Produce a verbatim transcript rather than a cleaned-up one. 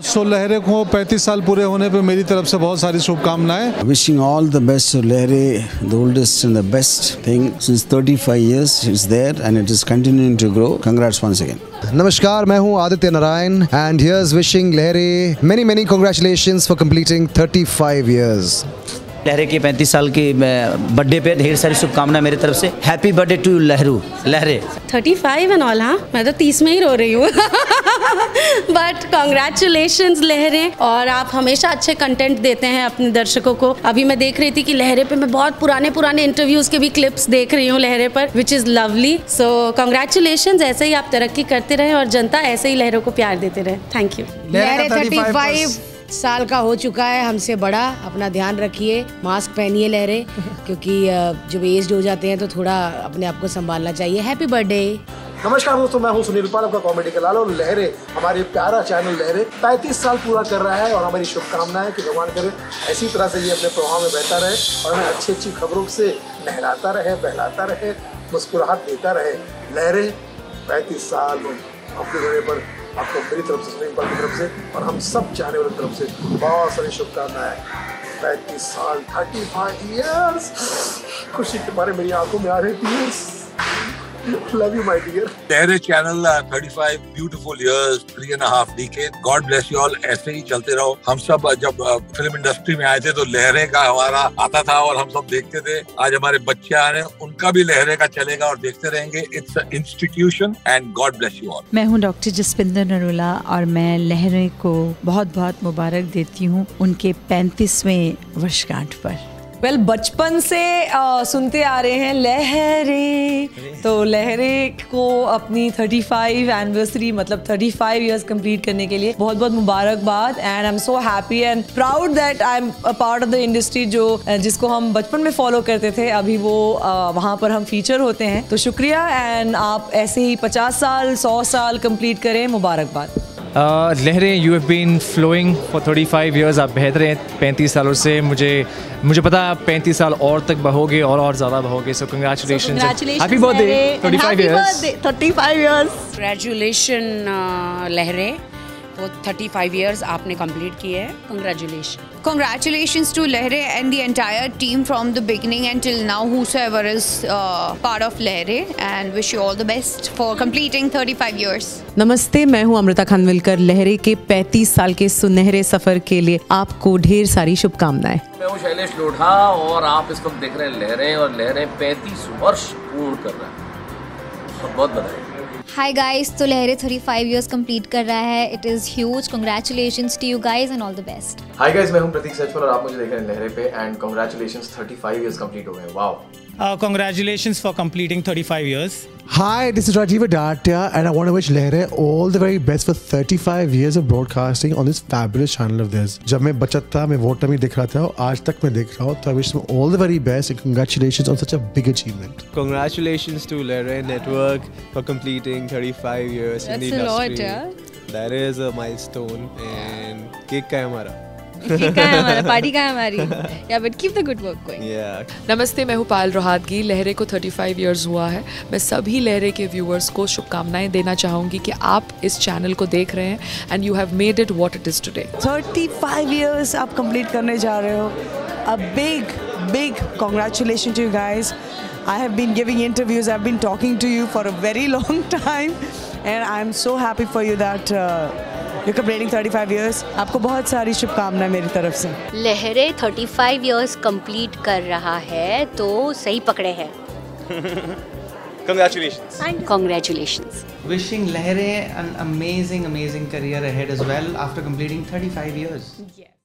सो लहरे को पैंतीस साल पूरे होने पे मेरी तरफ से बहुत सारी शुभकामनाएं। Wishing all the best to Lehre, the oldest and the best thing since thirty-five years it's there and it is continuing to grow. Congrats once again. नमस्कार, मैं हूँ Aditya Narayan and here's wishing Lehre many many congratulations for completing thirty-five years. लहरे के पैंतीस साल की birthday पे ढेर सारी शुभकामनाएं मेरी तरफ से। हैप्पी बर्थडे टू लहरू लहरे। पैंतीस एंड ऑल। हाँ, मैं तो तीस में ही रो रही हूँ। बट कॉन्ग्रेचुलेशंस लहरे, और आप हमेशा अच्छे कंटेंट देते हैं अपने दर्शकों को। अभी मैं देख रही थी कि लहरे पे मैं बहुत पुराने पुराने इंटरव्यूज के भी क्लिप्स देख रही हूँ लहरे पर, which is lovely. So congratulations, ऐसे ही आप तरक्की करते रहें और जनता ऐसे ही लहरों को प्यार देते रहे। Thank you. लहरे पैंतीस साल का हो चुका है, हमसे बड़ा। अपना ध्यान रखिए, मास्क पहनिए लहरे, क्योंकि जब एज हो जाते हैं तो थोड़ा अपने आप को संभालना चाहिए। Happy birthday. नमस्कार दोस्तों, मैं हूं सुनील पाल, आपका कॉमेडी का लाल। और लहरे, हमारे प्यारा चैनल लहरे पैंतीस साल पूरा कर रहा है और हमारी शुभकामनाएं है कि भगवान करे ऐसी तरह से ये अपने प्रभाव में बहता रहे और हमें अच्छी अच्छी खबरों से नहलाता रहे, बहलाता रहे, मुस्कुराहट देता रहे। लहरे पैंतीस साल अपने घरे पर आपको मेरी तरफ से, सुनील पाल की तरफ से और हम सब चाहने वालों की तरफ से बहुत सारी शुभकामनाएं। पैंतीस साल, थर्टी फाइव ईयर्स, खुशी के बारे मेरी आंखों में आ रही tears. Love you, my dear. Lehre channel thirty-five beautiful years, three and a half decade. God bless you all. ऐसे ही चलते रहो। हम सब जब फिल्म इंडस्ट्री में आए थे तो लहरे का हमारा आता था और हम सब देखते थे। आज हमारे बच्चे आ रहे हैं, उनका भी लहरे का चलेगा और देखते रहेंगे। It's an institution and God bless you all. मैं हूँ डॉक्टर जसपिंदर नरूला और मैं लहरे को बहुत बहुत मुबारक देती हूँ उनके पैंतीसवें वर्षगांठ पर। वेल well, बचपन से आ, सुनते आ रहे हैं लहरे, तो लहरे को अपनी पैंतीस एनिवर्सरी मतलब पैंतीस इयर्स कंप्लीट करने के लिए बहुत बहुत मुबारकबाद। And I am so happy and proud that I am a part of the industry, जो जिसको हम बचपन में फॉलो करते थे, अभी वो आ, वहाँ पर हम फीचर होते हैं। तो शुक्रिया, एंड आप ऐसे ही पचास साल सौ साल कंप्लीट करें। मुबारकबाद। Lehre, you have been flowing for पैंतीस इयर्स। आप बेहतर हैं पैंतीस सालों से। मुझे मुझे पता है आप पैंतीस साल और तक बहोगे और और ज़्यादा बहोगे। सो कंग्रेचुलेशंस, हैप्पी बर्थडे, पैंतीस इयर्स। पैंतीस इयर्स। कंग्रेचुलेशन लहरे, वो पैंतीस इयर्स आपने कंप्लीट किए हैं। Congratulation. Congratulations to Lehre and the entire team from the beginning until now, whosoever is uh, part of Lehre, and wish you all the best for completing thirty-five years. नमस्ते, मैं हूँ अमृता खानविलकर। लहरे के पैंतीस साल के सुनहरे सफर के लिए आपको ढेर सारी शुभकामनाएं। मैं हूँ शैलेश लोढ़ा और आप इस वक्त देख रहे हैं लहरे, और लहरे पैंतीस वर्ष पूर्ण कर रहा है। बहुत बहुत बधाई। हाय गाइस, तो लहरे thirty-five years कंप्लीट कर रहा है। It is huge. Congratulations to you guys and all the best. Hi guys, मैं हूं प्रतीक सचमल और आप मुझे देख रहे हैं लहरे पे, and congratulations thirty-five years complete हो गए। Wow. Uh, congratulations for completing thirty-five years. Hi, this is Rajiv Adatia and I want to wish Lehre all the very best for thirty-five years of broadcasting on this fabulous channel of theirs. जब मैं बच्चा था, मैं वो time ही देख रहा था और आज तक मैं देख रहा हूँ, तो I wish them all the very best and congratulations on such a big achievement. Congratulations to Lehre Network for completing thirty-five years in the industry. That's a lot, yeah. That is a milestone and cake का है हमारा। Party का हमारी। या but keep the good work going. नमस्ते, मैं हूँ पायल रोहातगी। लहरे को पैंतीस इयर्स हुआ है। मैं सभी लहरे के व्यूअर्स को शुभकामनाएं देना चाहूँगी कि आप इस चैनल को देख रहे हैं and you have made it what it is today. पैंतीस इयर्स आप कंप्लीट करने जा रहे हो। A big big congratulation to you guys. I have been giving interviews, I've been talking to you for a very long time and I'm so happy for you that uh, you're completing thirty-five years. आपको बहुत सारी शुभकामनाएं मेरी तरफ से। लहरे पैंतीस years complete कर रहा है, तो सही पकड़े हैं। Congratulations. Congratulations. Wishing Lehre an amazing amazing career ahead as well after completing thirty-five years. Yes.